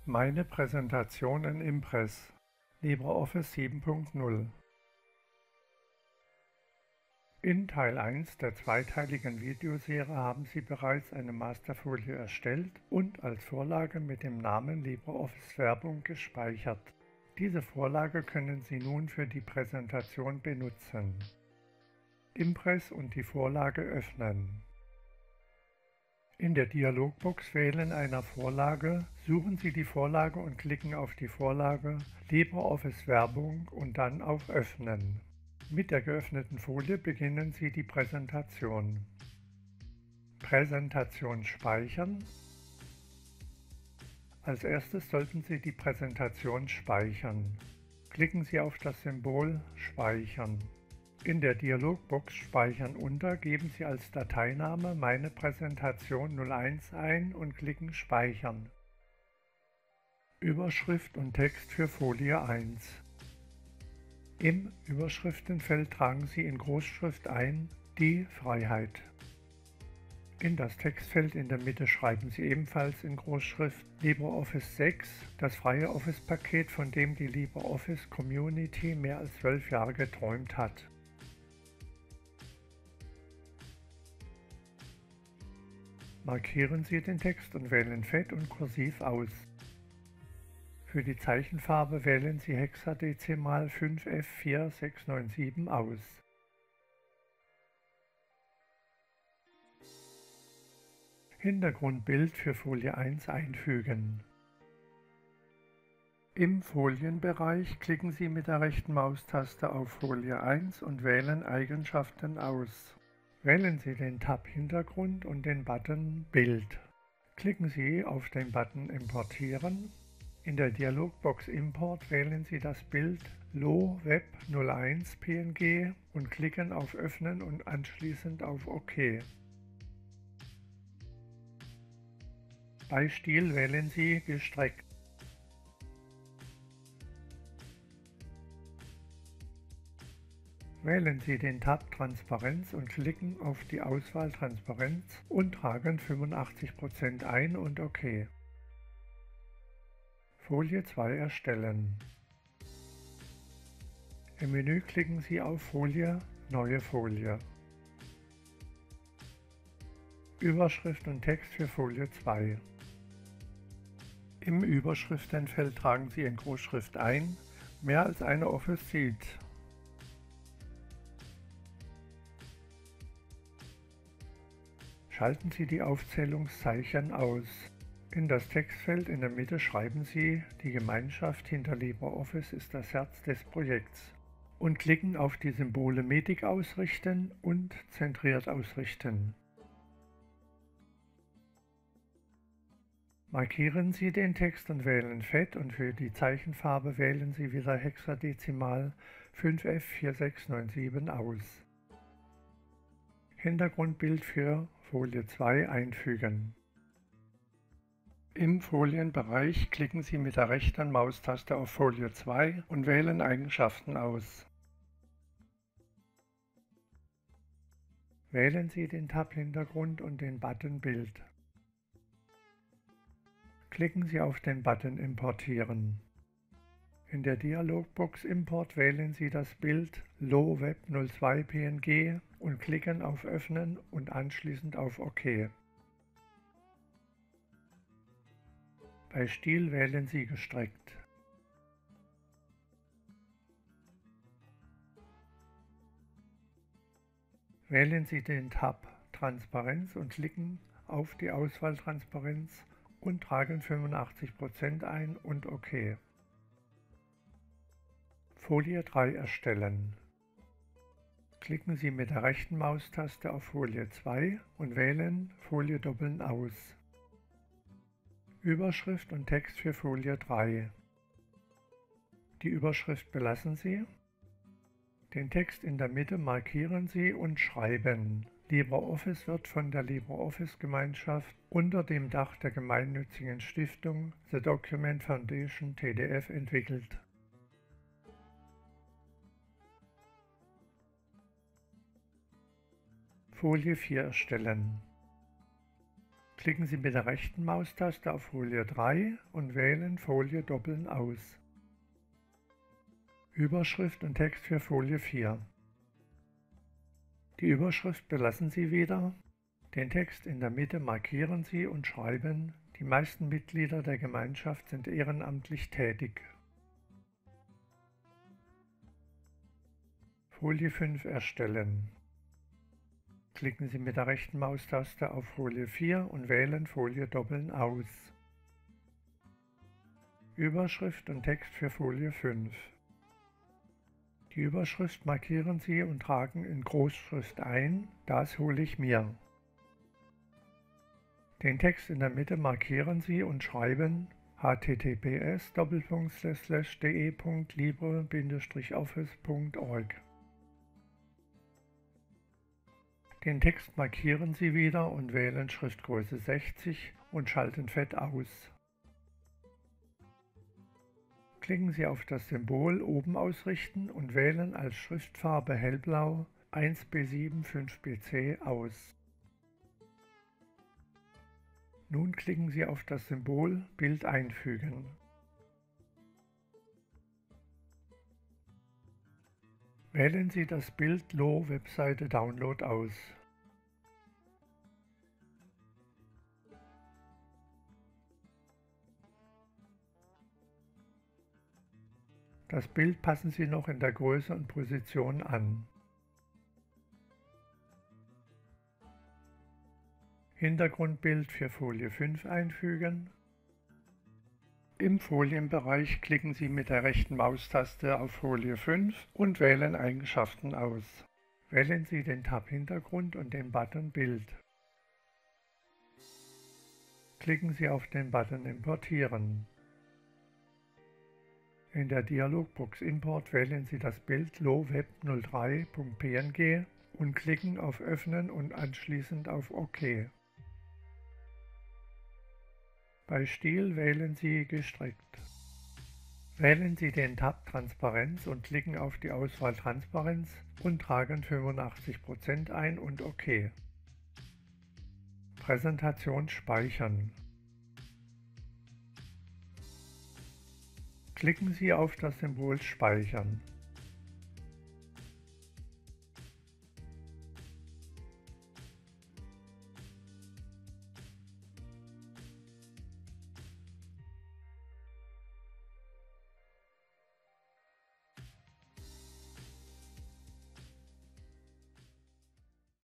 Meine Präsentation in Impress LibreOffice 7.0. In Teil 1 der zweiteiligen Videoserie haben Sie bereits eine Masterfolie erstellt und als Vorlage mit dem Namen LibreOffice Werbung gespeichert. Diese Vorlage können Sie nun für die Präsentation benutzen. Impress und die Vorlage öffnen. In der Dialogbox Wählen einer Vorlage suchen Sie die Vorlage und klicken auf die Vorlage LibreOffice Werbung und dann auf Öffnen. Mit der geöffneten Folie beginnen Sie die Präsentation. Präsentation speichern. Als erstes sollten Sie die Präsentation speichern. Klicken Sie auf das Symbol Speichern. In der Dialogbox Speichern unter geben Sie als Dateiname Meine Präsentation 01 ein und klicken Speichern. Überschrift und Text für Folie 1. Im Überschriftenfeld tragen Sie in Großschrift ein Die Freiheit. In das Textfeld in der Mitte schreiben Sie ebenfalls in Großschrift LibreOffice 6, das freie Office-Paket, von dem die LibreOffice Community mehr als 12 Jahre geträumt hat. Markieren Sie den Text und wählen Fett und Kursiv aus. Für die Zeichenfarbe wählen Sie Hexadezimal 5F4697 aus. Hintergrundbild für Folie 1 einfügen. Im Folienbereich klicken Sie mit der rechten Maustaste auf Folie 1 und wählen Eigenschaften aus. Wählen Sie den Tab Hintergrund und den Button Bild. Klicken Sie auf den Button Importieren. In der Dialogbox Import wählen Sie das Bild LoWeb 01 PNG und klicken auf Öffnen und anschließend auf OK. Bei Stil wählen Sie Gestreckt. Wählen Sie den Tab Transparenz und klicken auf die Auswahl Transparenz und tragen 85% ein und OK. Folie 2 erstellen. Im Menü klicken Sie auf Folie, Neue Folie. Überschrift und Text für Folie 2. Im Überschriftenfeld tragen Sie in Großschrift ein Mehr als eine Office Suite. Schalten Sie die Aufzählungszeichen aus. In das Textfeld in der Mitte schreiben Sie, die Gemeinschaft hinter LibreOffice ist das Herz des Projekts und klicken auf die Symbole mittig ausrichten und zentriert ausrichten. Markieren Sie den Text und wählen Fett und für die Zeichenfarbe wählen Sie wieder Hexadezimal 5F4697 aus. Hintergrundbild für Folie 2 einfügen. Im Folienbereich klicken Sie mit der rechten Maustaste auf Folie 2 und wählen Eigenschaften aus. Wählen Sie den Tab Hintergrund und den Button Bild. Klicken Sie auf den Button Importieren. In der Dialogbox Import wählen Sie das Bild LoWeb 02 PNG und klicken auf Öffnen und anschließend auf OK. Bei Stil wählen Sie Gestreckt. Wählen Sie den Tab Transparenz und klicken auf die Auswahl Transparenz und tragen 85% ein und OK. Folie 3 erstellen. Klicken Sie mit der rechten Maustaste auf Folie 2 und wählen Folie doppeln aus. Überschrift und Text für Folie 3. Die Überschrift belassen Sie. Den Text in der Mitte markieren Sie und schreiben. LibreOffice wird von der LibreOffice-Gemeinschaft unter dem Dach der gemeinnützigen Stiftung The Document Foundation TDF entwickelt. Folie 4 erstellen. Klicken Sie mit der rechten Maustaste auf Folie 3 und wählen Folie doppeln aus. Überschrift und Text für Folie 4. Die Überschrift belassen Sie wieder. Den Text in der Mitte markieren Sie und schreiben: Die meisten Mitglieder der Gemeinschaft sind ehrenamtlich tätig. Folie 5 erstellen. Klicken Sie mit der rechten Maustaste auf Folie 4 und wählen Folie doppeln aus. Überschrift und Text für Folie 5. Die Überschrift markieren Sie und tragen in Großschrift ein: Das hole ich mir. Den Text in der Mitte markieren Sie und schreiben: https://de.libre-office.org. Den Text markieren Sie wieder und wählen Schriftgröße 60 und schalten Fett aus. Klicken Sie auf das Symbol oben ausrichten und wählen als Schriftfarbe hellblau 1B7-5BC aus. Nun klicken Sie auf das Symbol Bild einfügen. Wählen Sie das Bild Lo Webseite Download aus. Das Bild passen Sie noch in der Größe und Position an. Hintergrundbild für Folie 5 einfügen. Im Folienbereich klicken Sie mit der rechten Maustaste auf Folie 5 und wählen Eigenschaften aus. Wählen Sie den Tab Hintergrund und den Button Bild. Klicken Sie auf den Button Importieren. In der Dialogbox Import wählen Sie das Bild loweb03.png und klicken auf Öffnen und anschließend auf OK. Bei Stil wählen Sie Gestrickt. Wählen Sie den Tab Transparenz und klicken auf die Auswahl Transparenz und tragen 85% ein und OK. Präsentation speichern. Klicken Sie auf das Symbol Speichern.